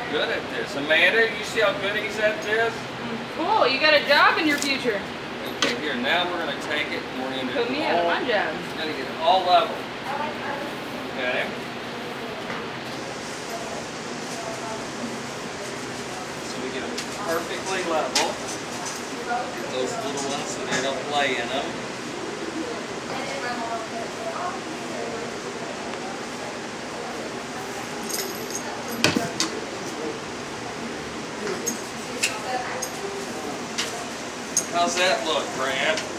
good at this. Amanda, you see how good he's at this? Cool, you got a job in your future. Okay, here, now we're going to take it and we're going to Put me out of my job. We're going to get it all level. Okay. So we get it perfectly level. Get those little ones so they don't lay in them. How's that look, Grant?